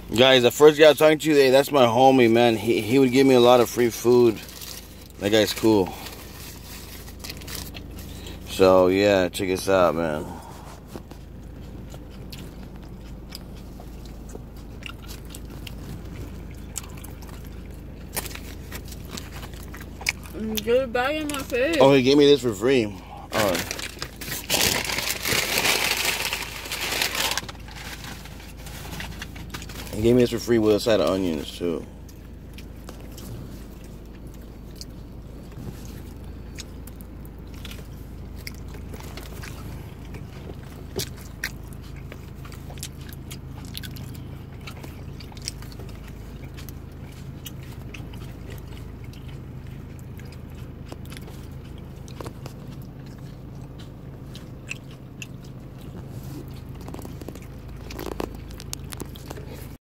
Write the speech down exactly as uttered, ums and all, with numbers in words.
Guys, the first guy I was talking to, hey, that's my homie, man. He, he would give me a lot of free food. That guy's cool. So, yeah, check us out, man. Get it back in my face. Oh, he gave me this for free. Oh. He gave me this for free with a side of onions, too.